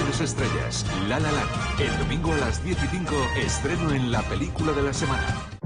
grandes estrellas. La La Land. El domingo a las 10:05, estreno en La Película de la Semana.